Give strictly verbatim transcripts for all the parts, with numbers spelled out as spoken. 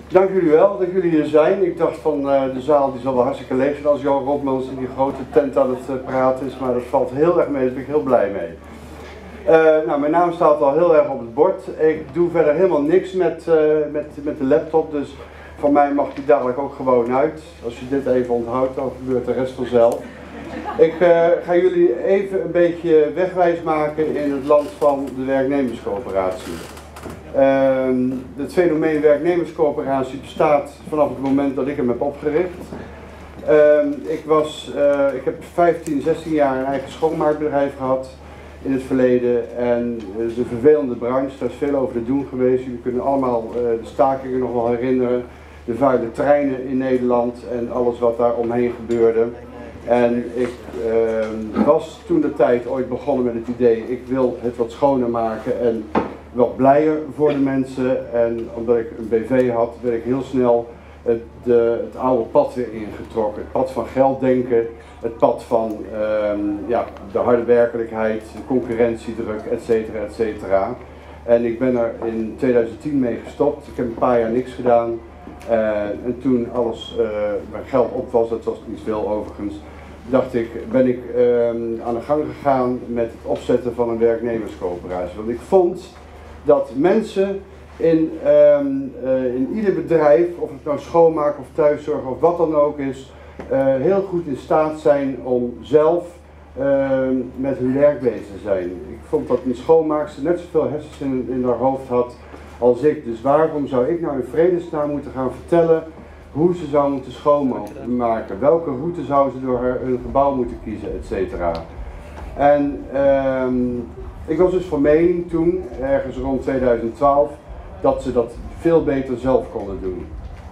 Dank jullie wel dat jullie hier zijn. Ik dacht van uh, de zaal die zal wel hartstikke leeg zijn als Jan Rotmans in die grote tent aan het uh, praten is, maar dat valt heel erg mee, daar ben ik heel blij mee. Uh, nou, mijn naam staat al heel erg op het bord. Ik doe verder helemaal niks met, uh, met, met de laptop, dus van mij mag die dadelijk ook gewoon uit. Als je dit even onthoudt, dan gebeurt de rest vanzelf. Ik uh, ga jullie even een beetje wegwijs maken in het land van de werknemerscoöperatie. Uh, het fenomeen werknemerscoöperatie bestaat vanaf het moment dat ik hem heb opgericht. Uh, ik, was, uh, ik heb vijftien, zestien jaar een eigen schoonmaakbedrijf gehad in het verleden. En het is een vervelende branche, daar is veel over te doen geweest. Jullie kunnen allemaal uh, de stakingen nog wel herinneren. De vuile treinen in Nederland en alles wat daar omheen gebeurde. En ik uh, was toen de tijd ooit begonnen met het idee, ik wil het wat schoner maken en wat blijer voor de mensen. En omdat ik een B V had, werd ik heel snel het, de, het oude pad weer ingetrokken. Het pad van geld denken, het pad van um, ja, de harde werkelijkheid, de concurrentiedruk, et cetera, et cetera. En ik ben er in tweeduizend tien mee gestopt. Ik heb een paar jaar niks gedaan. Uh, en toen alles, uh, mijn geld op was, dat was niet veel overigens, dacht ik, ben ik uh, aan de gang gegaan met het opzetten van een werknemerscoöperatie. Want ik vond dat mensen in, um, uh, in ieder bedrijf, of het nou schoonmaak of thuiszorg of wat dan ook is, uh, heel goed in staat zijn om zelf uh, met hun werk bezig te zijn. Ik vond dat een schoonmaakster net zoveel hersens in, in haar hoofd had als ik. Dus waarom zou ik nou in vredesnaam moeten gaan vertellen hoe ze zou moeten schoonmaken? Welke route zou ze door haar, hun gebouw moeten kiezen, et cetera. En um, ik was dus van mening toen, ergens rond tweeduizend twaalf, dat ze dat veel beter zelf konden doen.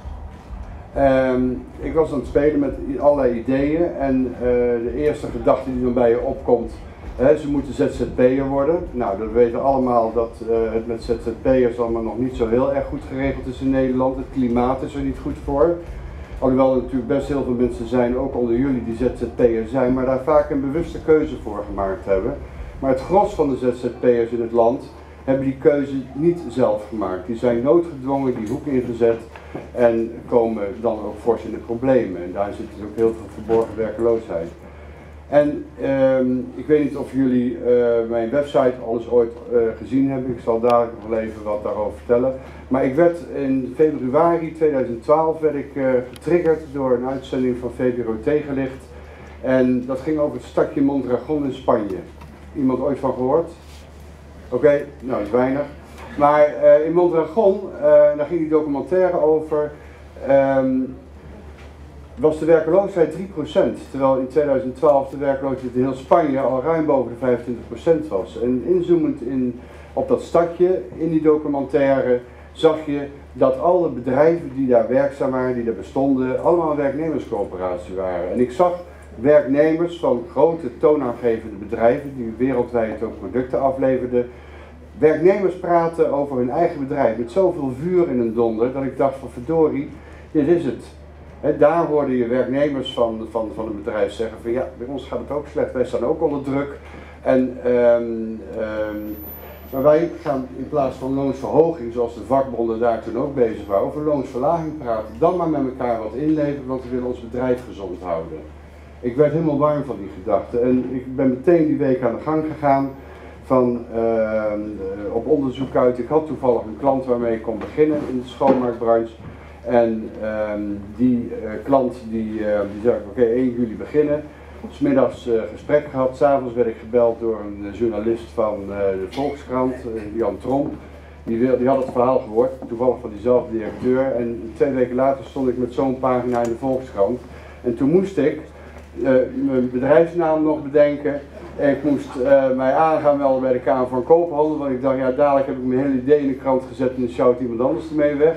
Um, ik was aan het spelen met allerlei ideeën en uh, de eerste gedachte die dan bij je opkomt, hè, ze moeten Z Z P'er worden. Nou, we weten allemaal dat uh, het met Z Z P'ers allemaal nog niet zo heel erg goed geregeld is in Nederland. Het klimaat is er niet goed voor. Alhoewel er natuurlijk best heel veel mensen zijn, ook onder jullie, die Z Z P'er zijn, maar daar vaak een bewuste keuze voor gemaakt hebben. Maar het gros van de Z Z P'ers in het land hebben die keuze niet zelf gemaakt. Die zijn noodgedwongen die hoek ingezet en komen dan ook fors in de problemen. En daar zit dus ook heel veel verborgen werkloosheid. En um, ik weet niet of jullie uh, mijn website alles ooit uh, gezien hebben. Ik zal dadelijk nog wel even wat daarover vertellen. Maar ik werd in februari tweeduizend twaalf werd ik, uh, getriggerd door een uitzending van V P R O Tegenlicht. En dat ging over het stadje Mondragon in Spanje. Iemand ooit van gehoord? Oké, okay, nou dat is weinig. Maar uh, in Mondragon, uh, daar ging die documentaire over, um, was de werkloosheid drie procent. Terwijl in tweeduizend twaalf de werkloosheid in heel Spanje al ruim boven de vijfentwintig procent was. En inzoomend in, op dat stadje, in die documentaire, zag je dat alle bedrijven die daar werkzaam waren, die daar bestonden, allemaal een werknemerscoöperatie waren. En ik zag werknemers van grote toonaangevende bedrijven die wereldwijd ook producten afleverden, werknemers praten over hun eigen bedrijf met zoveel vuur in een donder dat ik dacht van verdorie, dit is het. He, daar hoorde je werknemers van, van, van een bedrijf zeggen van ja, bij ons gaat het ook slecht, wij staan ook onder druk. En, um, um, maar wij gaan in plaats van loonsverhoging, zoals de vakbonden daar toen ook bezig waren, over loonsverlaging praten. Dan maar met elkaar wat inleveren, want we willen ons bedrijf gezond houden. Ik werd helemaal warm van die gedachte en ik ben meteen die week aan de gang gegaan van, uh, op onderzoek uit. Ik had toevallig een klant waarmee ik kon beginnen in de schoonmaakbranche. En um, die uh, klant die, uh, die zei, oké, okay, één juli beginnen. 'S middags uh, gesprek gehad, 's avonds werd ik gebeld door een journalist van uh, de Volkskrant, uh, Jan Tromp. Die, wil, die had het verhaal gehoord, toevallig van diezelfde directeur. En twee weken later stond ik met zo'n pagina in de Volkskrant. En toen moest ik uh, mijn bedrijfsnaam nog bedenken. En ik moest uh, mij aan gaan melden bij de Kamer van Koophandel. Want ik dacht, ja, dadelijk heb ik mijn hele idee in de krant gezet en dan sjouwt iemand anders ermee weg.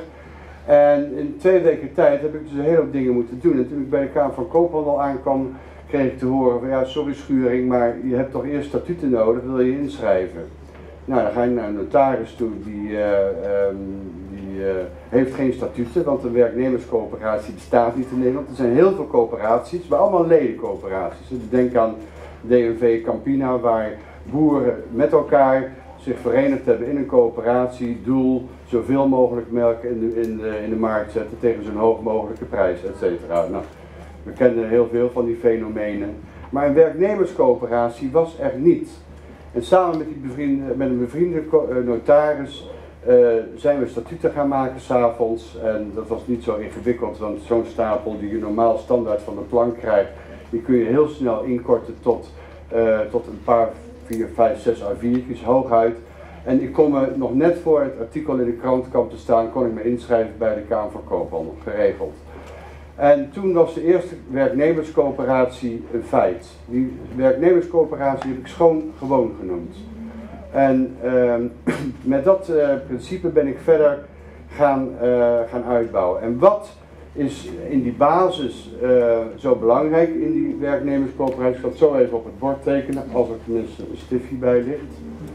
En in twee weken tijd heb ik dus een hele hoop dingen moeten doen. En toen ik bij de Kamer van Koophandel aankwam, kreeg ik te horen van ja, sorry Schuring, maar je hebt toch eerst statuten nodig, wil je inschrijven? Nou, dan ga je naar een notaris toe, die, uh, um, die uh, heeft geen statuten, want een werknemerscoöperatie bestaat niet in Nederland. Er zijn heel veel coöperaties, maar allemaal ledencoöperaties. Denk aan D N V Campina, waar boeren met elkaar zich verenigd hebben in een coöperatie, doel zoveel mogelijk melk in de, in de, in de markt zetten tegen zo'n hoog mogelijke prijs, et cetera. Nou, we kennen heel veel van die fenomenen. Maar een werknemerscoöperatie was er niet. En samen met, die bevriende, met een bevriende notaris uh, zijn we statuten gaan maken s'avonds. En dat was niet zo ingewikkeld, want zo'n stapel die je normaal standaard van de plank krijgt, die kun je heel snel inkorten tot, uh, tot een paar, vier, vijf, zes A viertjes hooguit. En ik kon me nog net voor het artikel in de krant kwam te staan, kon ik me inschrijven bij de Kamer van Koophandel, geregeld. En toen was de eerste werknemerscoöperatie een feit. Die werknemerscoöperatie heb ik schoon gewoon genoemd. En uh, met dat uh, principe ben ik verder gaan, uh, gaan uitbouwen. En wat is in die basis uh, zo belangrijk in die werknemerscoöperatie? Ik zal het zo even op het bord tekenen, als er tenminste een stiftje bij ligt.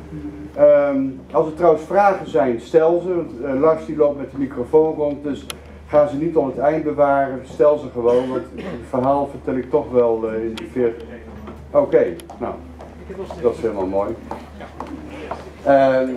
Um, als er trouwens vragen zijn, stel ze. Want, uh, Lars die loopt met de microfoon rond, dus ga ze niet tot het eind bewaren, stel ze gewoon, want het verhaal vertel ik toch wel uh, in die veertig. Oké, okay, nou, dat is helemaal mooi. Um,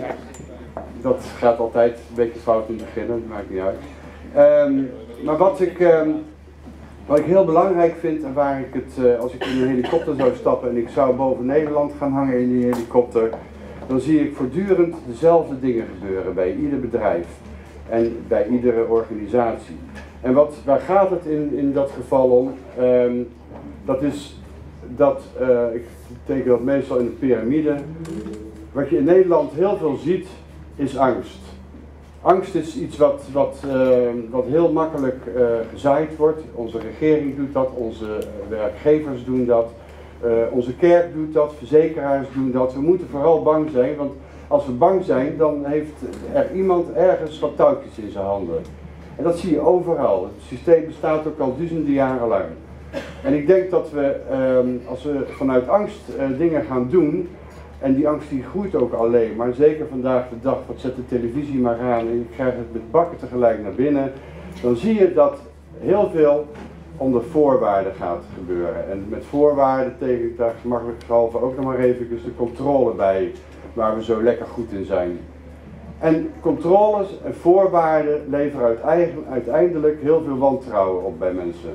dat gaat altijd een beetje fout in het begin, dat maakt niet uit. Um, maar wat ik, um, wat ik heel belangrijk vind en waar ik het, uh, als ik in een helikopter zou stappen en ik zou boven Nederland gaan hangen in die helikopter, dan zie ik voortdurend dezelfde dingen gebeuren bij ieder bedrijf. En bij iedere organisatie. En wat, waar gaat het in, in dat geval om? Um, dat is dat, uh, ik teken dat meestal in een piramide. Wat je in Nederland heel veel ziet, is angst. Angst is iets wat, wat, uh, wat heel makkelijk uh, gezaaid wordt. Onze regering doet dat, onze werkgevers doen dat, uh, onze kerk doet dat, verzekeraars doen dat. We moeten vooral bang zijn, want als we bang zijn, dan heeft er iemand ergens wat touwtjes in zijn handen. En dat zie je overal. Het systeem bestaat ook al duizenden jaren lang. En ik denk dat we, um, als we vanuit angst uh, dingen gaan doen, en die angst die groeit ook alleen, maar zeker vandaag de dag, wat zet de televisie maar aan en je krijgt het met bakken tegelijk naar binnen, dan zie je dat heel veel onder voorwaarden gaat gebeuren. En met voorwaarden tegen ik daar gemakkelijkhalve ook nog maar even de controle bij, waar we zo lekker goed in zijn. En controles en voorwaarden leveren uiteindelijk heel veel wantrouwen op bij mensen.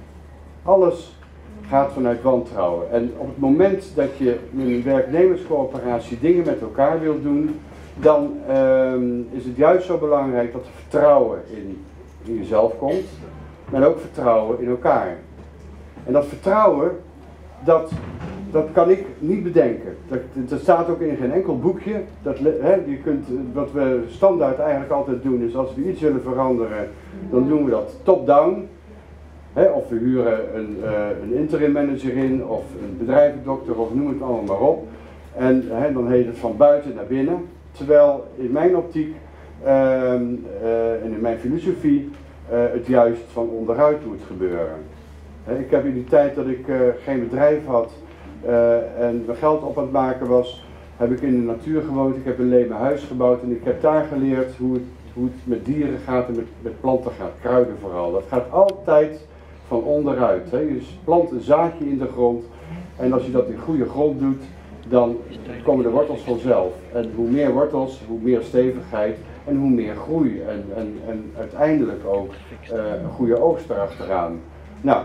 Alles gaat vanuit wantrouwen. En op het moment dat je met een werknemerscoöperatie dingen met elkaar wilt doen, dan um, is het juist zo belangrijk dat er vertrouwen in, in jezelf komt, maar ook vertrouwen in elkaar. En dat vertrouwen, dat, dat kan ik niet bedenken. Dat, dat staat ook in geen enkel boekje. Dat, hè, je kunt, wat we standaard eigenlijk altijd doen is, als we iets willen veranderen, dan doen we dat top-down. He, of we huren een, uh, een interim manager in, of een bedrijvendokter, of noem het allemaal maar op. En he, dan heet het van buiten naar binnen. Terwijl in mijn optiek uh, uh, en in mijn filosofie uh, het juist van onderuit moet gebeuren. He, ik heb in die tijd dat ik uh, geen bedrijf had uh, en mijn geld op aan het maken was, heb ik in de natuur gewoond. Ik heb een leem huis gebouwd en ik heb daar geleerd hoe het, hoe het met dieren gaat en met, met planten gaat, kruiden vooral. Dat gaat altijd van onderuit. Hè. Je plant een zaadje in de grond en als je dat in goede grond doet, dan komen de wortels vanzelf. En hoe meer wortels, hoe meer stevigheid en hoe meer groei. En, en, en uiteindelijk ook uh, een goede oogst erachteraan. Nou,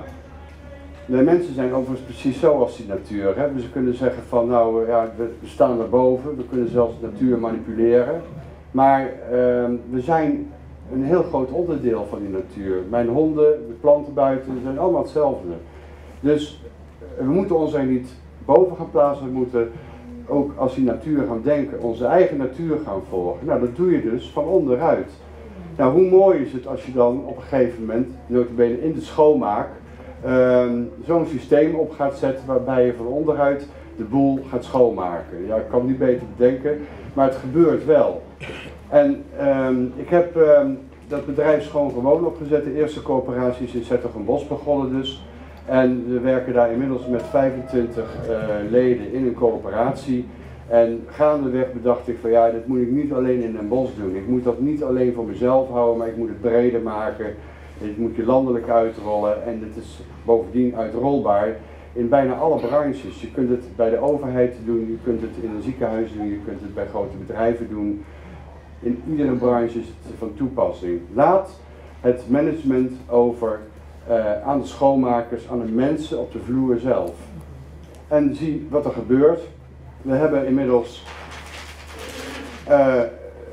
de mensen zijn overigens precies zo als die natuur. Hè. Dus ze kunnen zeggen van nou, ja, we staan daarboven, we kunnen zelfs de natuur manipuleren. Maar uh, we zijn een heel groot onderdeel van die natuur. Mijn honden, de planten buiten, zijn allemaal hetzelfde. Dus we moeten ons er niet boven gaan plaatsen, we moeten ook als die natuur gaan denken, onze eigen natuur gaan volgen. Nou, dat doe je dus van onderuit. Nou, hoe mooi is het als je dan op een gegeven moment, nota bene in de schoonmaak, um, zo'n systeem op gaat zetten waarbij je van onderuit de boel gaat schoonmaken. Ja, ik kan het niet beter bedenken, maar het gebeurt wel. En um, ik heb um, dat bedrijf Schoon Gewoon opgezet, de eerste coöperatie is in 's-Hertogenbosch begonnen dus. En we werken daar inmiddels met vijfentwintig uh, leden in een coöperatie. En gaandeweg bedacht ik van ja, dit moet ik niet alleen in Den Bosch doen. Ik moet dat niet alleen voor mezelf houden, maar ik moet het breder maken. Dit moet je landelijk uitrollen en het is bovendien uitrolbaar. in bijna alle branches. Je kunt het bij de overheid doen, je kunt het in een ziekenhuis doen, je kunt het bij grote bedrijven doen. In iedere branche is het van toepassing. Laat het management over uh, aan de schoonmakers, aan de mensen op de vloer zelf. En zie wat er gebeurt. We hebben inmiddels uh,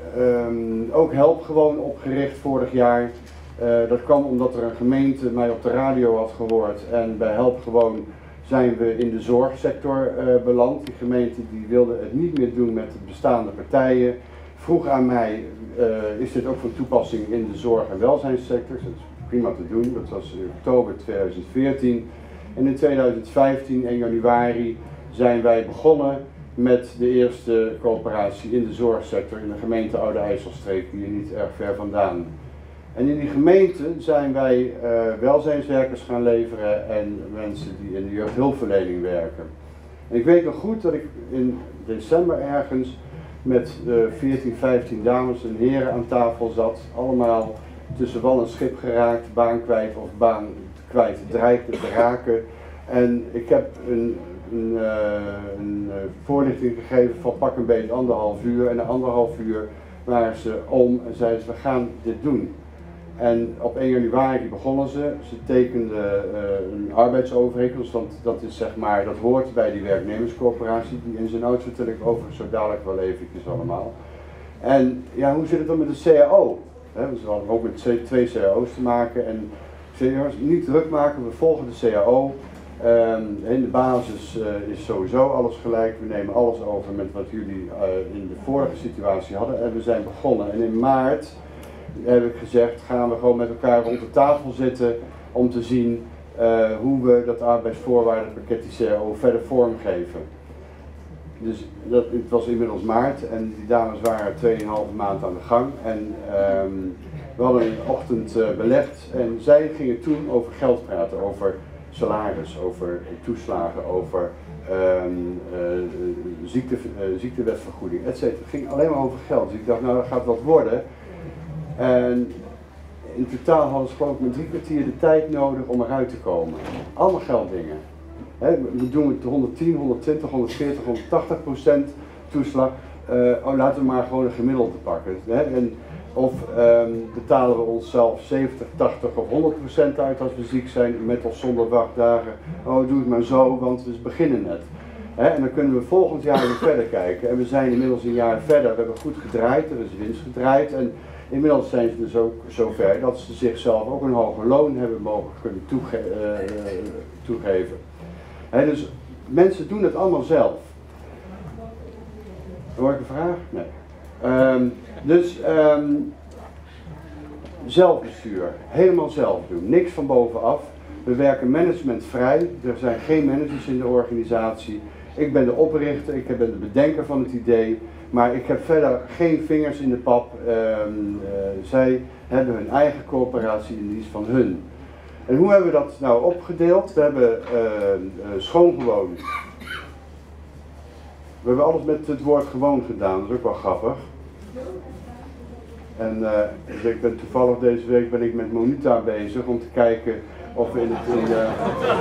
um, ook Help Gewoon opgericht vorig jaar. Uh, dat kwam omdat er een gemeente mij op de radio had gehoord en bij Help Gewoon zijn we in de zorgsector uh, beland. Die gemeente die wilde het niet meer doen met de bestaande partijen. Vroeg aan mij, uh, is dit ook van toepassing in de zorg- en welzijnssector? Dat is prima te doen, dat was in oktober tweeduizend veertien. En in tweeduizend vijftien, in januari, zijn wij begonnen met de eerste coöperatie in de zorgsector in de gemeente Oude IJsselstreek, hier niet erg ver vandaan. En in die gemeente zijn wij uh, welzijnswerkers gaan leveren en mensen die in de jeugdhulpverlening werken. En ik weet nog goed dat ik in december ergens met uh, veertien, vijftien dames en heren aan tafel zat, allemaal tussen wal en schip geraakt, baan kwijt of baan kwijt dreigde te raken. En ik heb een, een, uh, een voorlichting gegeven van pak een beetje anderhalf uur en na anderhalf uur waren ze om en zeiden ze, we gaan dit doen. En op één januari begonnen ze, ze tekenden uh, een arbeidsovereenkomst, want dat is zeg maar, dat hoort bij die werknemerscoöperatie, die in zijn oud vertel ik overigens zo dadelijk wel eventjes allemaal. En ja, hoe zit het dan met de C A O? He, we hadden ook met twee C A O's te maken en ik zei, niet druk maken, we volgen de C A O. Um, in de basis uh, is sowieso alles gelijk, we nemen alles over met wat jullie uh, in de vorige situatie hadden en we zijn begonnen. En in maart heb ik gezegd, gaan we gewoon met elkaar rond de tafel zitten om te zien uh, hoe we dat arbeidsvoorwaardenpakket die C A O verder vormgeven. Dus dat, het was inmiddels maart en die dames waren tweeënhalve maand aan de gang en um, we hadden een ochtend uh, belegd en zij gingen toen over geld praten, over salaris, over toeslagen, over um, uh, ziekte, uh, ziektewetvergoeding, et cetera. Het ging alleen maar over geld. Dus ik dacht, nou dat gaat wat worden. En in totaal hadden ze geloof ik met drie kwartier de tijd nodig om eruit te komen. Allemaal gelddingen. He, we doen het honderdtien, honderdtwintig, honderdveertig, honderdtachtig procent toeslag. Uh, oh, laten we maar gewoon een gemiddelde pakken. He, en, of um, betalen we onszelf zeventig, tachtig of honderd procent uit als we ziek zijn, met of zonder wachtdagen. Oh, doe het maar zo, want we beginnen net. He, en dan kunnen we volgend jaar weer verder kijken. En we zijn inmiddels een jaar verder, we hebben goed gedraaid, er is winst gedraaid. En inmiddels zijn ze dus ook zover dat ze zichzelf ook een hoger loon hebben mogen kunnen toege uh, toegeven. He, dus mensen doen het allemaal zelf. Hoor ik een vraag? Nee. Um, dus um, zelfbestuur, helemaal zelf doen, niks van bovenaf. We werken managementvrij, er zijn geen managers in de organisatie. Ik ben de oprichter, ik ben de bedenker van het idee, maar ik heb verder geen vingers in de pap. Um, uh, zij hebben hun eigen coöperatie in dienst van hun. En hoe hebben we dat nou opgedeeld? We hebben uh, uh, schoongewoon. We hebben alles met het woord gewoon gedaan, dat is ook wel grappig. En uh, dus ik ben toevallig deze week ben ik met Monita bezig om te kijken of we in het... In, uh...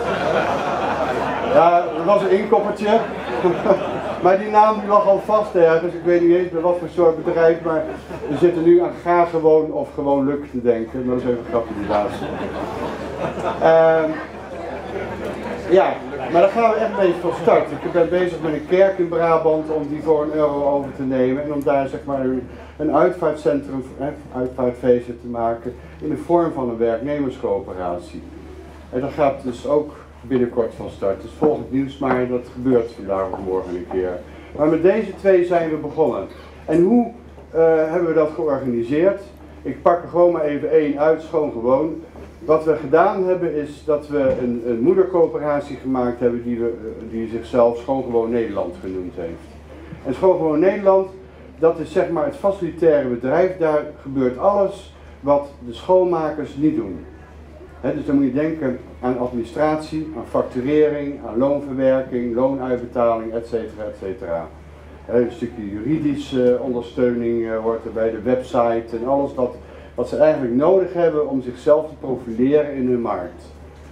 Ja, dat was een inkoppertje. Maar die naam die lag al vast ergens, ik weet niet eens bij wat voor soort bedrijf, maar we zitten nu aan ga gewoon of gewoon lukt te denken. Dat is even een grapje die laatste. Uh, ja, maar daar gaan we echt mee van start. Ik ben bezig met een kerk in Brabant om die voor een euro over te nemen en om daar zeg maar een, een uitvaartcentrum, eh, uitvaartfeesten te maken in de vorm van een werknemerscoöperatie. En dat gaat dus ook binnenkort van start. Dus volg het nieuws maar, dat gebeurt vandaag of morgen een keer. Maar met deze twee zijn we begonnen. En hoe uh, hebben we dat georganiseerd? Ik pak er gewoon maar even één uit, schoon gewoon. Wat we gedaan hebben is dat we een, een moedercoöperatie gemaakt hebben die, we, die zichzelf Schoon Gewoon Nederland genoemd heeft. En Schoon Gewoon Nederland, dat is zeg maar het facilitaire bedrijf, daar gebeurt alles wat de schoonmakers niet doen. He, dus dan moet je denken aan administratie, aan facturering, aan loonverwerking, loonuitbetaling, et cetera, et cetera. Een stukje juridische ondersteuning uh, hoort erbij, de website en alles wat, wat ze eigenlijk nodig hebben om zichzelf te profileren in hun markt.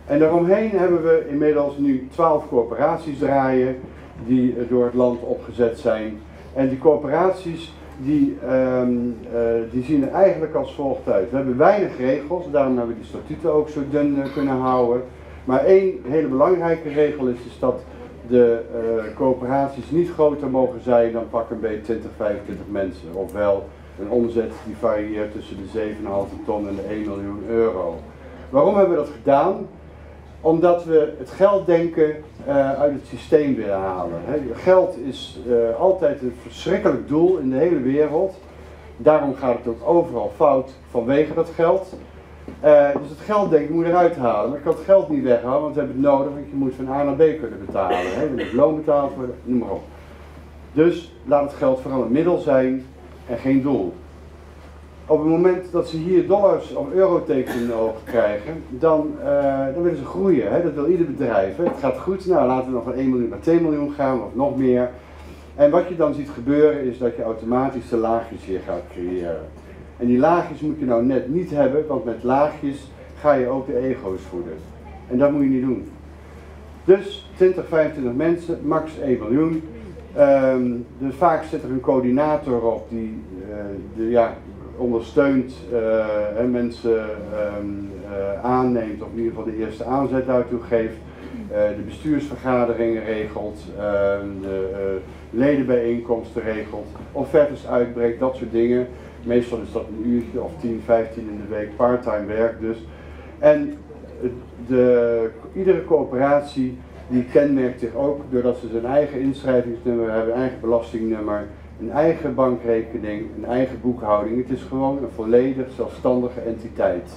En daaromheen hebben we inmiddels nu twaalf coöperaties draaien die door het land opgezet zijn. En die coöperaties die, um, uh, die zien er eigenlijk als volgt uit. We hebben weinig regels, daarom hebben we die statuten ook zo dun uh, kunnen houden. Maar één hele belangrijke regel is, is dat de uh, coöperaties niet groter mogen zijn dan pak een beetje twintig, vijfentwintig mensen. Ofwel een omzet die varieert tussen de zeven komma vijf ton en de één miljoen euro. Waarom hebben we dat gedaan? Omdat we het gelddenken uh, uit het systeem willen halen. He, geld is uh, altijd een verschrikkelijk doel in de hele wereld. Daarom gaat het ook overal fout vanwege dat geld. Uh, dus het gelddenken moet eruit halen. Maar ik kan het geld niet weghalen, want we hebben het nodig, want je moet van A naar B kunnen betalen. He, er moet loon betaald worden, noem maar op. Dus laat het geld vooral een middel zijn en geen doel. Op het moment dat ze hier dollars of eurotekens in de ogen krijgen, dan, uh, dan willen ze groeien. Hè? Dat wil ieder bedrijf. Hè? Het gaat goed, nou laten we nog van één miljoen naar twee miljoen gaan of nog meer. En wat je dan ziet gebeuren is dat je automatisch de laagjes hier gaat creëren. En die laagjes moet je nou net niet hebben, want met laagjes ga je ook de ego's voeden. En dat moet je niet doen. Dus twintig, vijfentwintig mensen, max één miljoen. Um, dus vaak zit er een coördinator op die uh, de, ja, ondersteunt uh, en mensen um, uh, aanneemt, of in ieder geval de eerste aanzet daartoe geeft, uh, de bestuursvergaderingen regelt, uh, de uh, ledenbijeenkomsten regelt, offertes uitbreekt, dat soort dingen. Meestal is dat een uurtje of tien, vijftien in de week, parttime werk dus. En de, iedere coöperatie die kenmerkt zich ook doordat ze zijn eigen inschrijvingsnummer hebben, een eigen belastingnummer, een eigen bankrekening, een eigen boekhouding. Het is gewoon een volledig zelfstandige entiteit.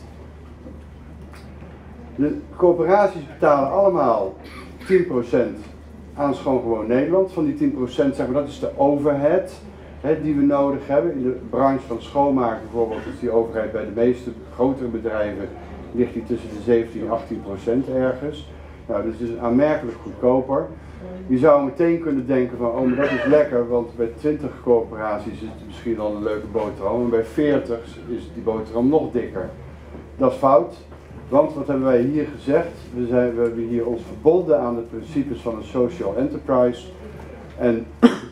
De coöperaties betalen allemaal tien procent aan Schoon Gewoon Nederland. Van die tien procent zeggen we dat is de overhead hè, die we nodig hebben. In de branche van schoonmaken bijvoorbeeld is die overheid bij de meeste grotere bedrijven ligt die tussen de zeventien en achttien procent ergens. Nou, dus het is aanmerkelijk goedkoper. Je zou meteen kunnen denken van, oh maar dat is lekker, want bij twintig coöperaties is het misschien al een leuke boterham en bij veertig is die boterham nog dikker. Dat is fout, want wat hebben wij hier gezegd? We, zijn, we hebben hier ons verbonden aan de principes van een social enterprise. En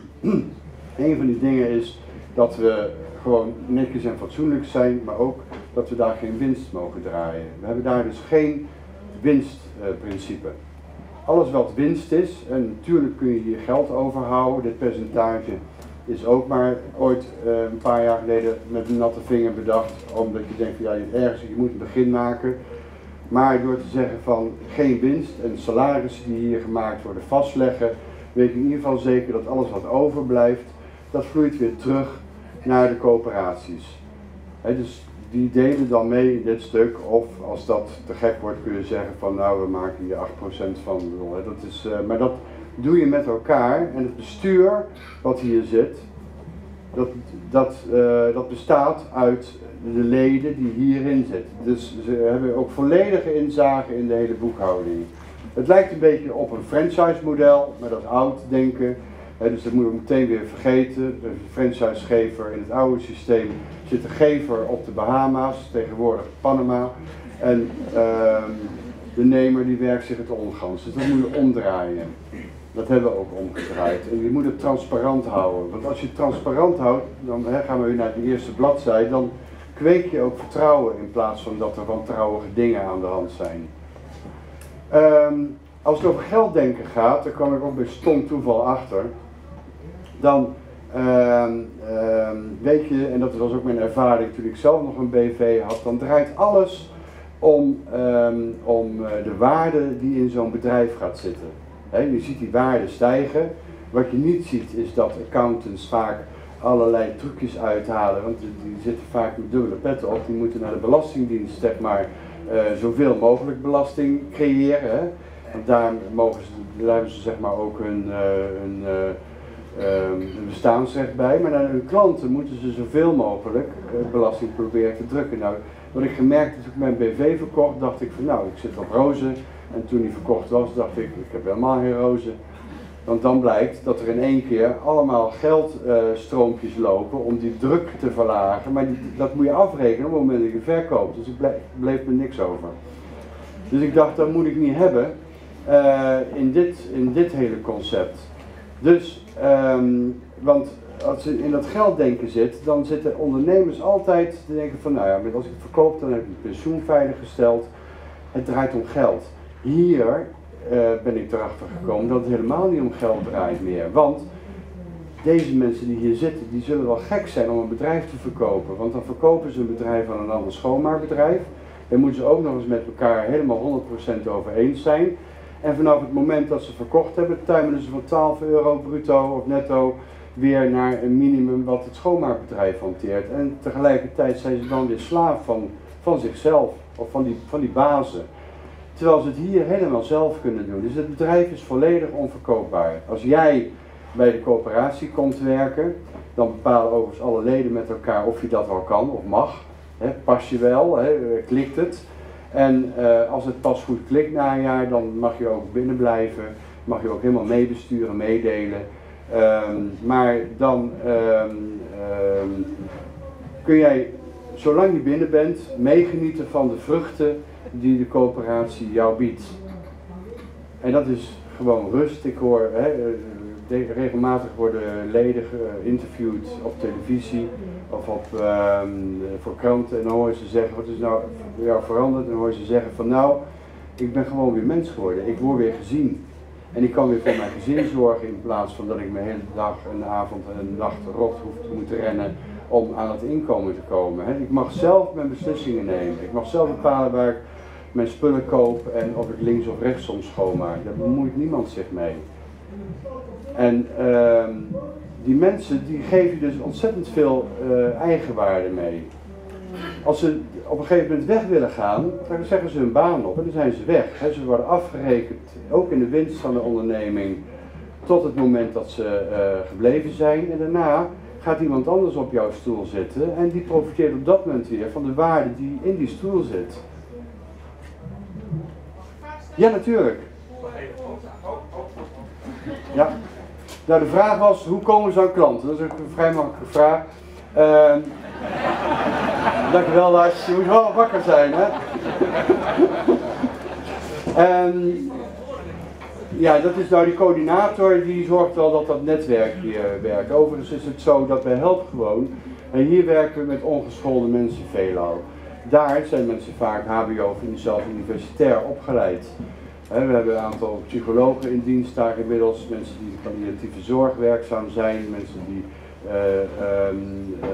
een van die dingen is dat we gewoon netjes en fatsoenlijk zijn, maar ook dat we daar geen winst mogen draaien. We hebben daar dus geen winstprincipe. Uh, Alles wat winst is, en natuurlijk kun je hier geld overhouden, dit percentage is ook maar ooit uh, een paar jaar geleden met een natte vinger bedacht, omdat je denkt, ja, je, ergens, je moet een begin maken. Maar door te zeggen van geen winst en salarissen die hier gemaakt worden vastleggen, weet je in ieder geval zeker dat alles wat overblijft, dat vloeit weer terug naar de coöperaties. He, dus die delen dan mee in dit stuk, of als dat te gek wordt kun je zeggen van nou we maken hier acht procent van. Dat is, uh, maar dat doe je met elkaar en het bestuur wat hier zit, dat, dat, uh, dat bestaat uit de leden die hierin zitten. Dus ze hebben ook volledige inzage in de hele boekhouding. Het lijkt een beetje op een franchise model, maar dat is oud denken. He, dus dat moeten we meteen weer vergeten. De franchisegever in het oude systeem zit de gever op de Bahama's, tegenwoordig Panama. En uh, de nemer die werkt zich het ondergangs. Dus dat moet je omdraaien. Dat hebben we ook omgedraaid. En je moet het transparant houden. Want als je het transparant houdt, dan he, gaan we weer naar de eerste bladzijde, dan kweek je ook vertrouwen in plaats van dat er wantrouwige dingen aan de hand zijn. Um, als het over gelddenken gaat, daar kwam ik ook bij stom toeval achter. Dan uh, uh, weet je, en dat was ook mijn ervaring toen ik zelf nog een B V had, dan draait alles om, um, om uh, de waarde die in zo'n bedrijf gaat zitten. He, je ziet die waarde stijgen. Wat je niet ziet is dat accountants vaak allerlei trucjes uithalen, want die, die zitten vaak met dubbele petten op. Die moeten naar de Belastingdienst zeg maar uh, zoveel mogelijk belasting creëren. Hè. Want daar, mogen ze, daar hebben ze zeg maar ook hun, uh, hun, uh, um, hun bestaansrecht bij. Maar naar hun klanten moeten ze zoveel mogelijk uh, belasting proberen te drukken. Nou, wat ik gemerkt heb toen ik mijn B V verkocht, dacht ik van nou, ik zit op rozen. En toen die verkocht was, dacht ik, ik heb helemaal geen rozen. Want dan blijkt dat er in één keer allemaal geldstroompjes uh, lopen om die druk te verlagen. Maar die, dat moet je afrekenen op het moment dat je verkoopt. Dus er bleef, bleef me niks over. Dus ik dacht, dat moet ik niet hebben uh, in, dit, in dit hele concept. Dus, um, want als je in dat gelddenken zit, dan zitten ondernemers altijd te denken van, nou ja, als ik het verkoop, dan heb ik mijn pensioen veiliggesteld. Het draait om geld. Hier uh, ben ik erachter gekomen dat het helemaal niet om geld draait meer. Want deze mensen die hier zitten, die zullen wel gek zijn om een bedrijf te verkopen. Want dan verkopen ze een bedrijf aan een ander schoonmaakbedrijf. Dan moeten ze ook nog eens met elkaar helemaal honderd procent over eens zijn. En vanaf het moment dat ze verkocht hebben, tuimelen ze van twaalf euro bruto of netto weer naar een minimum wat het schoonmaakbedrijf hanteert. En tegelijkertijd zijn ze dan weer slaaf van, van zichzelf of van die, van die bazen. Terwijl ze het hier helemaal zelf kunnen doen. Dus het bedrijf is volledig onverkoopbaar. Als jij bij de coöperatie komt werken, dan bepalen overigens alle leden met elkaar of je dat wel kan of mag. He, pas je wel, he, klikt het. En uh, als het pas goed klikt na een jaar, dan mag je ook binnen blijven. Mag je ook helemaal meebesturen, meedelen. Um, maar dan um, um, kun jij, zolang je binnen bent, meegenieten van de vruchten die de coöperatie jou biedt. En dat is gewoon rust. Ik hoor, hè, regelmatig worden leden geïnterviewd op televisie of op, um, voor kranten en dan hoor je ze zeggen, wat is nou voor jou veranderd? En dan hoor je ze zeggen van nou, ik ben gewoon weer mens geworden, ik word weer gezien. En ik kan weer voor mijn gezin zorgen in plaats van dat ik mijn hele dag en avond en nacht rot hoef te moeten rennen om aan het inkomen te komen. He, ik mag zelf mijn beslissingen nemen, ik mag zelf bepalen waar ik mijn spullen koop en of ik links of rechtsom schoonmaak. Daar bemoeit niemand zich mee. En uh, die mensen die geven je dus ontzettend veel uh, eigenwaarde mee. Als ze op een gegeven moment weg willen gaan, dan zeggen ze hun baan op en dan zijn ze weg. He, ze worden afgerekend, ook in de winst van de onderneming, tot het moment dat ze uh, gebleven zijn. En daarna gaat iemand anders op jouw stoel zitten en die profiteert op dat moment weer van de waarde die in die stoel zit. Ja, natuurlijk. Ja. Nou, de vraag was, hoe komen ze aan klanten? Dat is een vrij makkelijke vraag. Uh, dankjewel Lars, je moet wel wakker zijn, hè? um, ja, dat is nou die coördinator, die zorgt wel dat dat netwerk hier werkt. Overigens is het zo dat bij Help Gewoon, en hier werken we met ongeschoolde mensen veelal. Daar zijn mensen vaak H B O of zelfs universitair opgeleid. We hebben een aantal psychologen in dienst daar inmiddels, mensen die palliatieve zorg werkzaam zijn, mensen die uh, um, uh,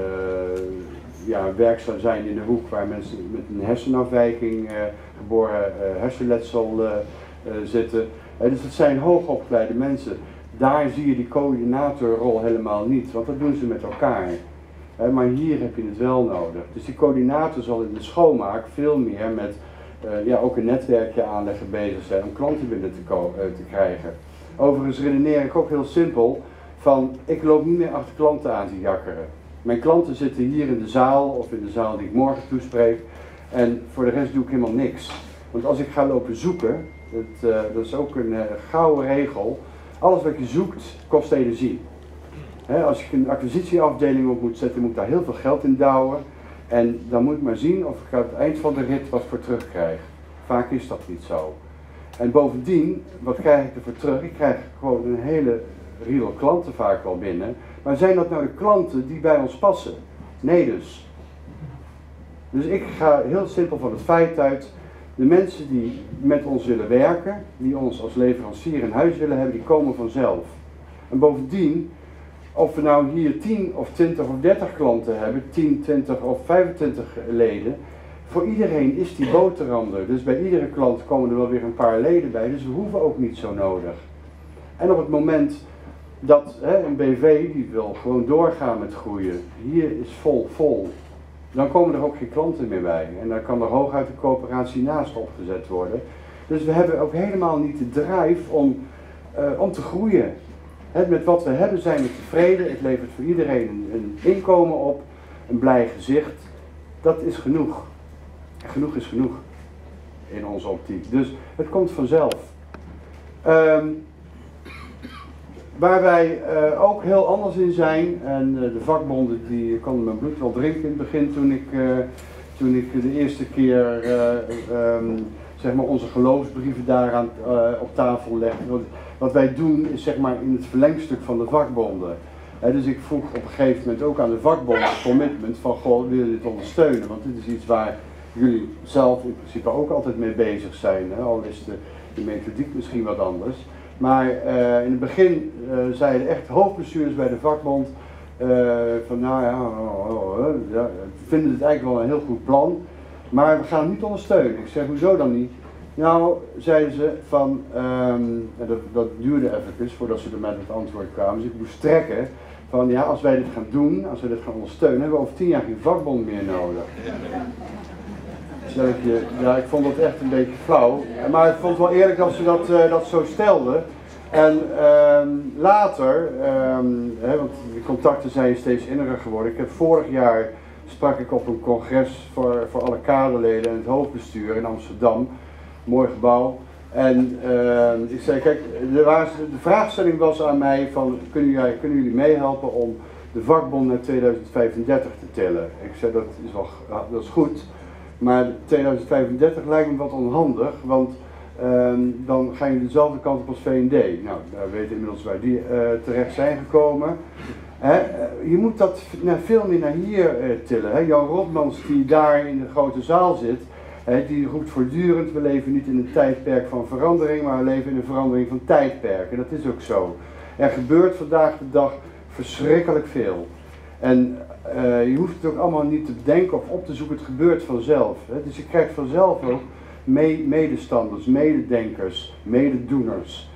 ja, werkzaam zijn in de hoek waar mensen met een hersenafwijking, uh, geboren uh, hersenletsel uh, uh, zitten. Uh, dus het zijn hoogopgeleide mensen. Daar zie je die coördinatorrol helemaal niet, want dat doen ze met elkaar. Uh, maar hier heb je het wel nodig. Dus die coördinator zal in de schoonmaak veel meer met Uh, ja, ook een netwerkje aanleggen bezig zijn om klanten binnen te, uh, te krijgen. Overigens redeneer ik ook heel simpel van, ik loop niet meer achter klanten aan te jakkeren. Mijn klanten zitten hier in de zaal of in de zaal die ik morgen toespreek en voor de rest doe ik helemaal niks. Want als ik ga lopen zoeken, dat, uh, dat is ook een uh, gouden regel, alles wat je zoekt kost energie. He, als ik een acquisitieafdeling op moet zetten, moet ik daar heel veel geld in douwen. En dan moet ik maar zien of ik aan het eind van de rit wat voor terugkrijg. Vaak is dat niet zo. En bovendien, wat krijg ik ervoor terug? Ik krijg gewoon een hele riedel klanten vaak wel binnen. Maar zijn dat nou de klanten die bij ons passen? Nee dus. Dus ik ga heel simpel van het feit uit. De mensen die met ons willen werken, die ons als leverancier in huis willen hebben, die komen vanzelf. En bovendien, of we nou hier tien of twintig of dertig klanten hebben, tien, twintig of vijfentwintig leden, voor iedereen is die boterham er. Dus bij iedere klant komen er wel weer een paar leden bij, dus we hoeven ook niet zo nodig. En op het moment dat hè, een B V die wil gewoon doorgaan met groeien, hier is vol, vol, dan komen er ook geen klanten meer bij. En dan kan er hooguit een coöperatie naast opgezet worden. Dus we hebben ook helemaal niet de drive om, uh, om te groeien. He, met wat we hebben zijn we tevreden, het levert voor iedereen een, een inkomen op, een blij gezicht. Dat is genoeg. En genoeg is genoeg in onze optiek. Dus het komt vanzelf. Um, waar wij uh, ook heel anders in zijn, en uh, de vakbonden die konden mijn bloed wel drinken in het begin toen ik, uh, toen ik de eerste keer uh, um, zeg maar onze geloofsbrieven daaraan uh, op tafel leggen. Wat, wat wij doen is zeg maar in het verlengstuk van de vakbonden. He, dus ik vroeg op een gegeven moment ook aan de vakbonden commitment van goh, willen jullie dit ondersteunen? Want dit is iets waar jullie zelf in principe ook altijd mee bezig zijn. Hè? Al is de, de methodiek misschien wat anders. Maar uh, in het begin uh, zeiden echt hoofdbestuurders bij de vakbond uh, van nou ja, oh, oh, oh, ja, we vinden het eigenlijk wel een heel goed plan, maar we gaan het niet ondersteunen. Ik zeg, hoezo dan niet? Nou, zeiden ze van, um, dat, dat duurde even voordat ze er met het antwoord kwamen, dus ik moest trekken van ja, als wij dit gaan doen, als wij dit gaan ondersteunen, hebben we over tien jaar geen vakbond meer nodig. Dus je, ja, ik vond dat echt een beetje flauw, maar ik vond het wel eerlijk dat ze dat, uh, dat zo stelden. En um, later, um, hè, want de contacten zijn steeds inniger geworden. Ik heb vorig jaar sprak ik op een congres voor, voor alle kaderleden en het hoofdbestuur in Amsterdam. Mooi gebouw. En uh, ik zei, kijk, de, de vraagstelling was aan mij van, kunnen jullie, kunnen jullie meehelpen om de vakbond naar tweeduizend vijfendertig te tellen? Ik zei, dat is wel dat is goed, maar tweeduizend vijfendertig lijkt me wat onhandig, want um, dan gaan jullie dezelfde kant op als V en D. Nou, we weten inmiddels waar die uh, terecht zijn gekomen. He, je moet dat naar, veel meer naar hier uh, tillen. He, Jan Rotmans die daar in de grote zaal zit, he, die roept voortdurend, we leven niet in een tijdperk van verandering, maar we leven in een verandering van tijdperken. Dat is ook zo. Er gebeurt vandaag de dag verschrikkelijk veel. En uh, je hoeft het ook allemaal niet te bedenken of op te zoeken, het gebeurt vanzelf. He. Dus je krijgt vanzelf ook me medestanders, mededenkers, mededoeners.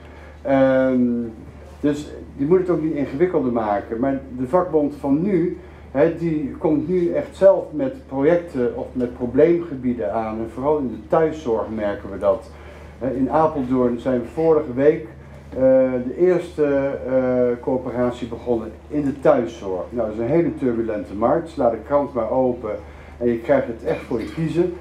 Um, Dus die moet het ook niet ingewikkelder maken. Maar de vakbond van nu, hè, die komt nu echt zelf met projecten of met probleemgebieden aan. En vooral in de thuiszorg merken we dat. In Apeldoorn zijn we vorige week uh, de eerste uh, coöperatie begonnen in de thuiszorg. Nou, dat is een hele turbulente markt. Sla de krant maar open en je krijgt het echt voor je kiezen.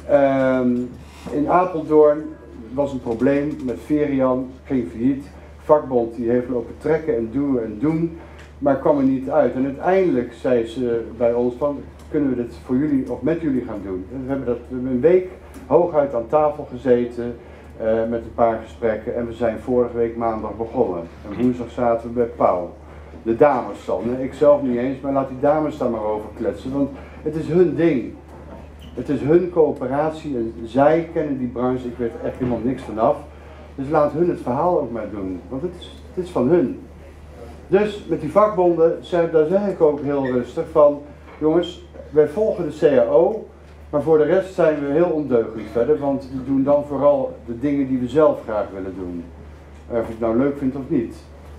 Um, in Apeldoorn was een probleem met Verian, ging failliet. Vakbond die heeft lopen trekken en doen en doen, maar kwam er niet uit. En uiteindelijk zei ze bij ons van, kunnen we dit voor jullie of met jullie gaan doen? En we hebben dat we hebben een week hooguit aan tafel gezeten uh, met een paar gesprekken en we zijn vorige week maandag begonnen. En woensdag zaten we bij Paul. De dames dan, hè? Ik zelf niet eens, maar laat die dames daar maar over kletsen, want het is hun ding. Het is hun coöperatie en zij kennen die branche, ik weet er echt helemaal niks vanaf. Dus laat hun het verhaal ook maar doen, want het is, het is van hun. Dus met die vakbonden, daar zeg ik ook heel rustig van, jongens, wij volgen de C A O, maar voor de rest zijn we heel ondeugend verder, want we doen dan vooral de dingen die we zelf graag willen doen. Of je het nou leuk vindt of niet.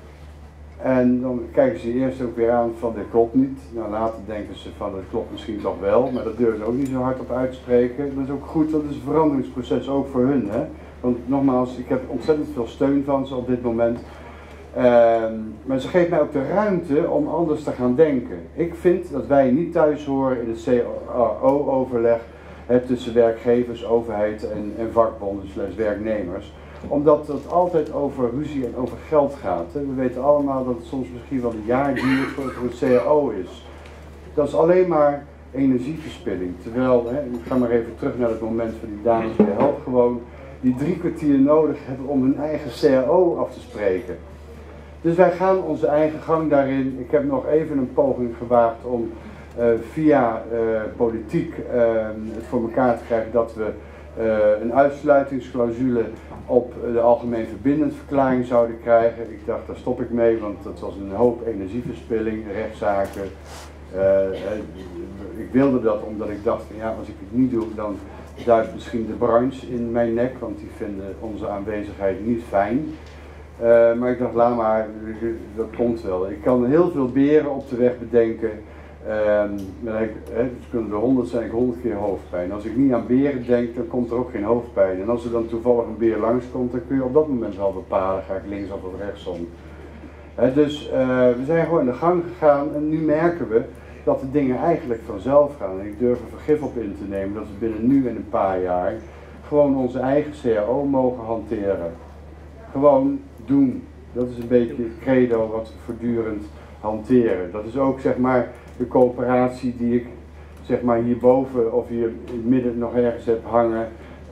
En dan kijken ze eerst ook weer aan van, dit klopt niet. Nou, later denken ze van, dat klopt misschien toch wel, maar dat durven ze ook niet zo hard op uitspreken. Dat is ook goed, dat is een veranderingsproces ook voor hun, hè. Want nogmaals, ik heb ontzettend veel steun van ze op dit moment. Uh, maar ze geeft mij ook de ruimte om anders te gaan denken. Ik vind dat wij niet thuis horen in het C A O-overleg tussen werkgevers, overheid en, en vakbonden, slash werknemers. Omdat het altijd over ruzie en over geld gaat. Hè. We weten allemaal dat het soms misschien wel een jaar duurt voordat er een C A O is. Dat is alleen maar energieverspilling. Terwijl, hè, ik ga maar even terug naar het moment van die dames bij Help gewoon, die drie kwartier nodig hebben om hun eigen C A O af te spreken. Dus wij gaan onze eigen gang daarin. Ik heb nog even een poging gewaagd om uh, via uh, politiek uh, het voor elkaar te krijgen dat we uh, een uitsluitingsclausule op de algemeen verbindend verklaring zouden krijgen. Ik dacht, daar stop ik mee, want dat was een hoop energieverspilling, rechtszaken. Uh, ik wilde dat omdat ik dacht, van, ja, als ik het niet doe, dan duidt misschien de branche in mijn nek, want die vinden onze aanwezigheid niet fijn. Uh, maar ik dacht, laat maar, dat komt wel. Ik kan heel veel beren op de weg bedenken. Uh, dan ik, hè, dus kunnen er honderd zijn, ik honderd keer hoofdpijn. Als ik niet aan beren denk, dan komt er ook geen hoofdpijn. En als er dan toevallig een beer langskomt, dan kun je op dat moment wel bepalen, ga ik linksom of rechtsom. Uh, dus uh, we zijn gewoon in de gang gegaan en nu merken we dat de dingen eigenlijk vanzelf gaan. En ik durf er vergif op in te nemen dat we binnen nu en een paar jaar gewoon onze eigen C A O mogen hanteren. Gewoon doen. Dat is een beetje het credo wat we voortdurend hanteren. Dat is ook zeg maar de coöperatie die ik zeg maar hierboven of hier in het midden nog ergens heb hangen.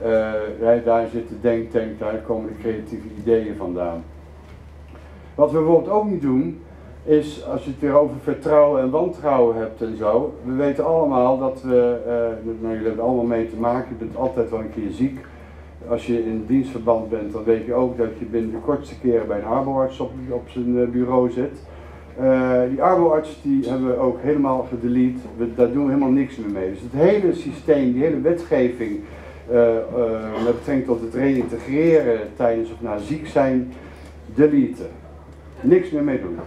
Uh, daar zit de denktank, daar komen de creatieve ideeën vandaan. Wat we bijvoorbeeld ook niet doen, is als je het weer over vertrouwen en wantrouwen hebt en zo. We weten allemaal dat we, uh, nou, jullie hebben er allemaal mee te maken, je bent altijd wel een keer ziek. Als je in dienstverband bent, dan weet je ook dat je binnen de kortste keren bij een arboarts op, op zijn bureau zit. Uh, die arboarts die hebben we ook helemaal gedelete, we, daar doen we helemaal niks meer mee. Dus het hele systeem, die hele wetgeving uh, uh, met betrekking tot het reïntegreren tijdens of na ziek zijn, deleten. Niks meer mee doen.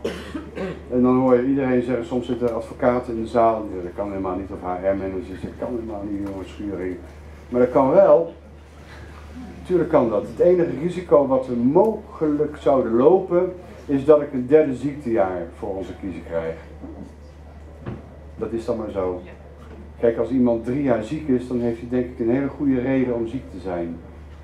En dan hoor je iedereen zeggen, soms zitten advocaten in de zaal, die zeggen, dat kan helemaal niet, of H R-managers, dat kan helemaal niet, jongens, Schuring. Maar dat kan wel. Natuurlijk kan dat. Het enige risico wat we mogelijk zouden lopen, is dat ik een derde ziektejaar voor onze kiezer krijg. Dat is dan maar zo. Kijk, als iemand drie jaar ziek is, dan heeft hij denk ik een hele goede reden om ziek te zijn.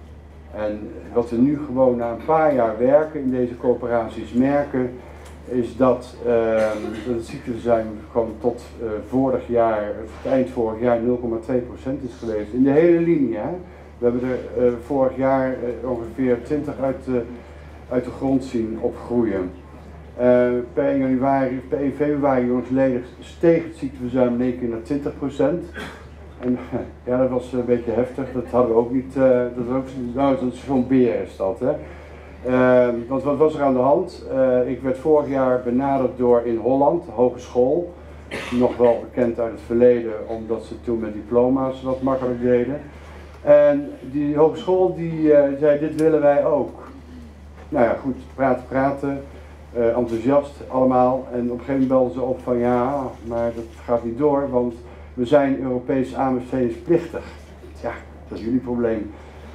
En wat we nu gewoon na een paar jaar werken in deze coöperaties merken, is dat, uh, dat het ziekteverzuim gewoon tot uh, vorig jaar, het eind vorig jaar nul komma twee procent is geweest. In de hele linie. Hè? We hebben er uh, vorig jaar uh, ongeveer twintig uit de, uit de grond zien opgroeien. Uh, per één januari, per één februari jongsleden steeg het ziekteverzuim in één keer naar twintig procent. En ja, dat was een beetje heftig, dat hadden we ook niet, uh, dat was ook, nou, dat is zo'n beer is dat, hè. Uh, want wat was er aan de hand? Uh, ik werd vorig jaar benaderd door in Holland, de hogeschool, nog wel bekend uit het verleden, omdat ze toen met diploma's wat makkelijk deden. En die hogeschool die uh, zei, dit willen wij ook. Nou ja, goed, praten, praten, uh, enthousiast allemaal. En op een gegeven moment belden ze op van ja, maar dat gaat niet door, want we zijn Europees aanbestedingsplichtig. Ja, dat is jullie probleem.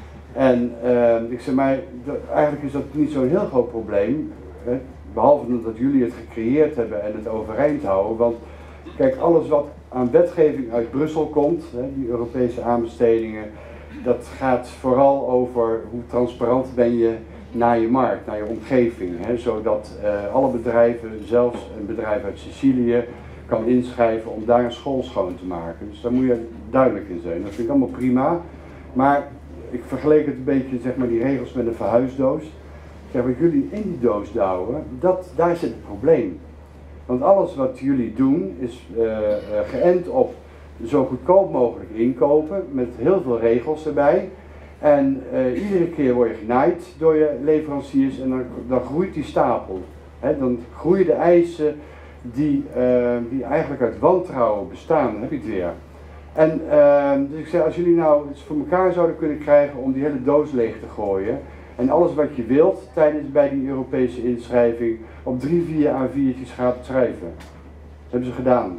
En uh, ik zei, maar dat, eigenlijk is dat niet zo'n heel groot probleem. Hè? Behalve dat jullie het gecreëerd hebben en het overeind houden. Want kijk, alles wat aan wetgeving uit Brussel komt, hè, die Europese aanbestedingen, dat gaat vooral over hoe transparant ben je naar je markt, naar je omgeving. Hè, zodat uh, alle bedrijven, zelfs een bedrijf uit Sicilië, kan inschrijven om daar een school schoon te maken. Dus daar moet je duidelijk in zijn. Dat vind ik allemaal prima. Maar ik vergeleek het een beetje, zeg maar, die regels met een verhuisdoos. Zeg, wat jullie in die doos douwen, dat, daar zit het probleem. Want alles wat jullie doen is uh, uh, geënt op zo goedkoop mogelijk inkopen, met heel veel regels erbij. En uh, iedere keer word je genaaid door je leveranciers en dan, dan groeit die stapel. He, dan groeien de eisen die, uh, die eigenlijk uit wantrouwen bestaan, dan heb je het weer. En uh, dus ik zei, als jullie nou iets voor elkaar zouden kunnen krijgen om die hele doos leeg te gooien en alles wat je wilt tijdens bij die Europese inschrijving op drie, vier A viertjes gaat schrijven. Dat hebben ze gedaan.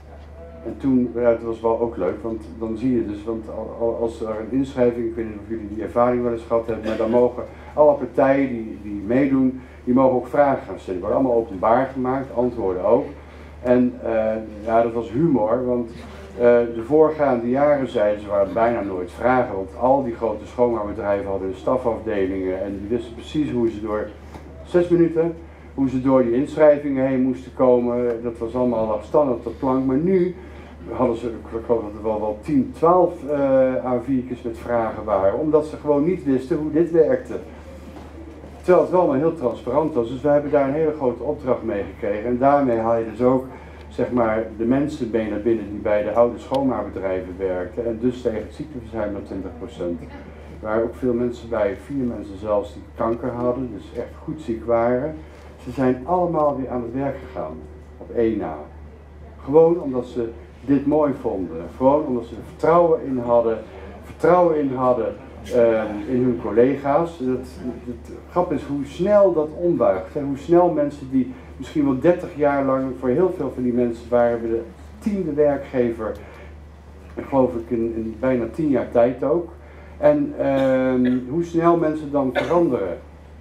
En toen, ja, dat was wel ook leuk, want dan zie je dus, want als er een inschrijving, ik weet niet of jullie die ervaring wel eens gehad hebben, maar dan mogen alle partijen die, die meedoen, die mogen ook vragen gaan stellen. Die worden allemaal openbaar gemaakt, antwoorden ook. En uh, ja, dat was humor, want uh, de voorgaande jaren zeiden ze, waren bijna nooit vragen, want al die grote schoonmaakbedrijven hadden stafafdelingen en die wisten precies hoe ze door zes minuten, hoe ze door die inschrijvingen heen moesten komen. Dat was allemaal afstandig op de plank, maar nu hadden ze, ik geloof dat er wel, wel tien, twaalf uh, A viertjes met vragen waren, omdat ze gewoon niet wisten hoe dit werkte. Terwijl het wel maar heel transparant was, dus wij hebben daar een hele grote opdracht mee gekregen en daarmee haal je dus ook, zeg maar, de mensen mee naar binnen die bij de oude schoonmaakbedrijven werkten en dus tegen het ziekteverzuim naar twintig procent. Er waren ook veel mensen bij, vier mensen zelfs, die kanker hadden, dus echt goed ziek waren. Ze zijn allemaal weer aan het werk gegaan, op één na. Gewoon omdat ze dit mooi vonden, gewoon omdat ze er vertrouwen in hadden, vertrouwen in hadden uh, in hun collega's. Het, het grap is hoe snel dat ombuigt, hè? Hoe snel mensen die misschien wel dertig jaar lang, voor heel veel van die mensen waren we de tiende werkgever, geloof ik in, in bijna tien jaar tijd ook. En uh, hoe snel mensen dan veranderen.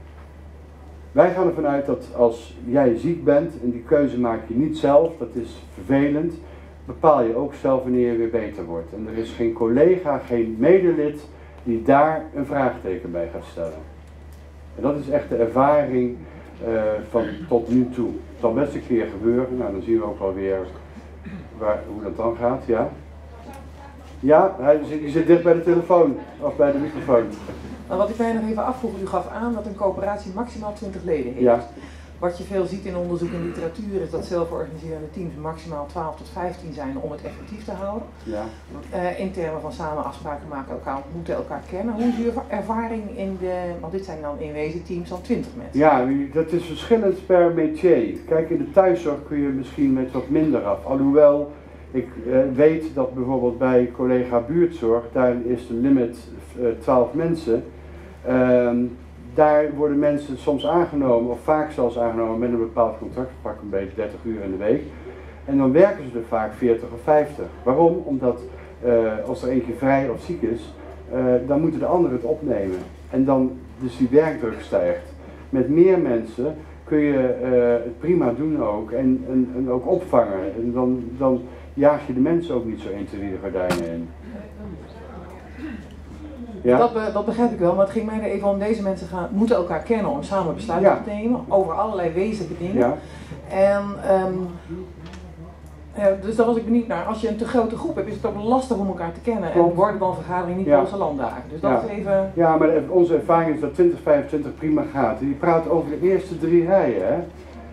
Wij gaan ervan uit dat als jij ziek bent, en die keuze maak je niet zelf, dat is vervelend, bepaal je ook zelf wanneer je weer beter wordt. En er is geen collega, geen medelid die daar een vraagteken bij gaat stellen. En dat is echt de ervaring uh, van tot nu toe. Het zal best een keer gebeuren, nou dan zien we ook wel weer waar, hoe dat dan gaat, ja. Ja, hij zit, die zit dicht bij de telefoon, of bij de microfoon. Nou, wat ik mij nog even afvroeg, u gaf aan dat een coöperatie maximaal twintig leden heeft. Ja. Wat je veel ziet in onderzoek en literatuur is dat zelforganiserende teams maximaal twaalf tot vijftien zijn om het effectief te houden. Ja. Uh, in termen van samen afspraken maken, elkaar ontmoeten, elkaar kennen. Hoe is uw ervaring in de, want dit zijn dan in wezen teams van twintig mensen. Ja, dat is verschillend per métier. Kijk, in de thuiszorg kun je misschien met wat minder af. Alhoewel, ik uh, weet dat bijvoorbeeld bij collega buurtzorg, daar is de limit uh, twaalf mensen. Uh, Daar worden mensen soms aangenomen, of vaak zelfs aangenomen met een bepaald contract, pak een beetje dertig uur in de week. En dan werken ze er vaak veertig of vijftig. Waarom? Omdat uh, als er eentje vrij of ziek is, uh, dan moeten de anderen het opnemen. En dan, dus die werkdruk stijgt. Met meer mensen kun je uh, het prima doen ook en, en, en ook opvangen. En dan, dan jaag je de mensen ook niet zo één, twee, de gordijnen in. Ja? Dat, be, dat begrijp ik wel, maar het ging mij er even om, deze mensen gaan, moeten elkaar kennen om samen besluiten ja. te nemen over allerlei wezenlijke dingen. Ja. En, um, uh, dus daar was ik benieuwd naar. Als je een te grote groep hebt, is het ook lastig om elkaar te kennen. Klopt. En worden dan vergaderingen niet ja. Poolse landdagen. Dus dat ja. is even... Ja, maar onze ervaring is dat twintig, vijfentwintig prima gaat. Je praat over de eerste drie rijen. Hè?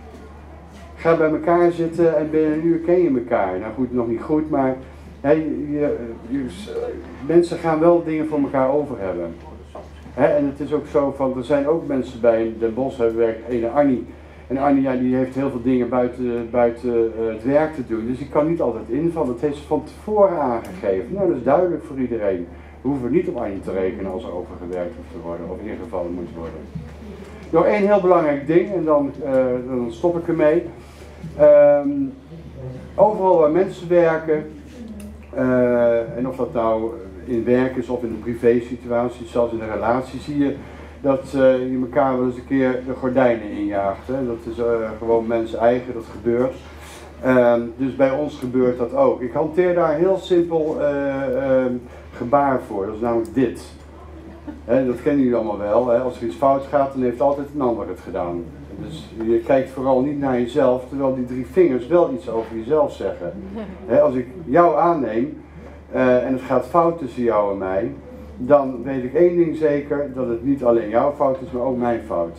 Ga bij elkaar zitten en binnen een uur ken je elkaar. Nou goed, nog niet goed, maar... He, je, je, mensen gaan wel dingen voor elkaar over hebben. He, en het is ook zo van, er zijn ook mensen bij Den Bosch, hebben werkt ene Annie. En Annie ja, die heeft heel veel dingen buiten, buiten uh, het werk te doen, dus die kan niet altijd invallen. Dat heeft ze van tevoren aangegeven. Nou, dat is duidelijk voor iedereen. We hoeven niet op Annie te rekenen als er overgewerkt hoeft te worden, of ingevallen moet worden. Nog één heel belangrijk ding, en dan, uh, dan stop ik ermee. Um, overal waar mensen werken, Uh, en of dat nou in werk is of in een privé situatie, zelfs in een relatie, zie je dat uh, je elkaar wel eens een keer de gordijnen injaagt. Hè? Dat is uh, gewoon mensen eigen, dat gebeurt. Uh, dus bij ons gebeurt dat ook. Ik hanteer daar een heel simpel uh, uh, gebaar voor, dat is namelijk dit. Hè, dat kennen jullie allemaal wel, hè? Als er iets fout gaat, dan heeft altijd een ander het gedaan. Dus je kijkt vooral niet naar jezelf, terwijl die drie vingers wel iets over jezelf zeggen. He, als ik jou aanneem uh, en het gaat fout tussen jou en mij, dan weet ik één ding zeker, dat het niet alleen jouw fout is, maar ook mijn fout.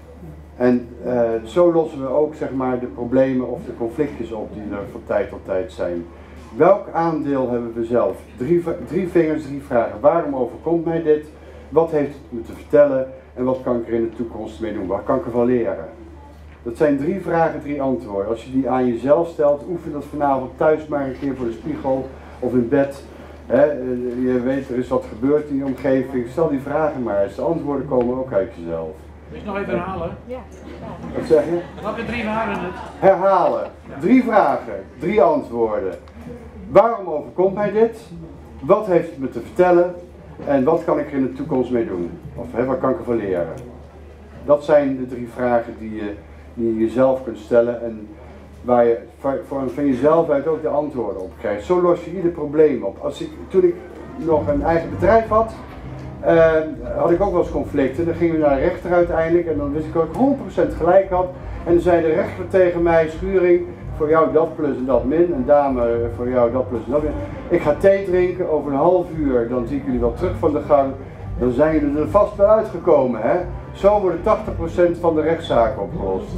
En uh, zo lossen we ook zeg maar, de problemen of de conflictjes op die er van tijd tot tijd zijn. Welk aandeel hebben we zelf? Drie, drie vingers, drie vragen. Waarom overkomt mij dit? Wat heeft het me te vertellen? En wat kan ik er in de toekomst mee doen? Wat kan ik ervan leren? Dat zijn drie vragen, drie antwoorden. Als je die aan jezelf stelt, oefen dat vanavond thuis maar een keer voor de spiegel of in bed. He, je weet, er is wat gebeurd in je omgeving. Stel die vragen maar eens. De antwoorden komen ook uit jezelf. Wil je nog even herhalen? Ja. Wat zeg je? Welke drie waren het? Herhalen. Drie vragen, drie antwoorden. Waarom overkomt mij dit? Wat heeft het me te vertellen? En wat kan ik er in de toekomst mee doen? Of hè, wat kan ik ervan leren? Dat zijn de drie vragen die je, die je jezelf kunt stellen en waar je van, van jezelf uit ook de antwoorden op krijgt. Zo los je ieder probleem op. Als ik, toen ik nog een eigen bedrijf had, uh, had ik ook wel eens conflicten. Dan gingen we naar de rechter uiteindelijk en dan wist ik dat ik honderd procent gelijk had. En dan zei de rechter tegen mij, Schuring, voor jou dat plus en dat min, en dame voor jou dat plus en dat min. Ik ga thee drinken, over een half uur, dan zie ik jullie wel terug van de gang. Dan zijn jullie er vast wel uitgekomen, hè. Zo worden tachtig procent van de rechtszaken opgelost.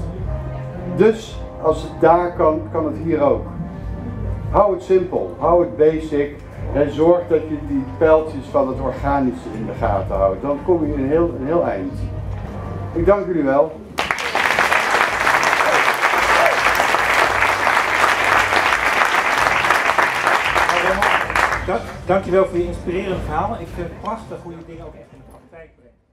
Dus, als het daar kan, kan het hier ook. Hou het simpel, hou het basic. En zorg dat je die pijltjes van het organische in de gaten houdt. Dan kom je een heel, een heel eind. Ik dank jullie wel. Dank, dankjewel voor je inspirerende verhaal. Ik vind het prachtig hoe je dingen ook echt in de praktijk brengt.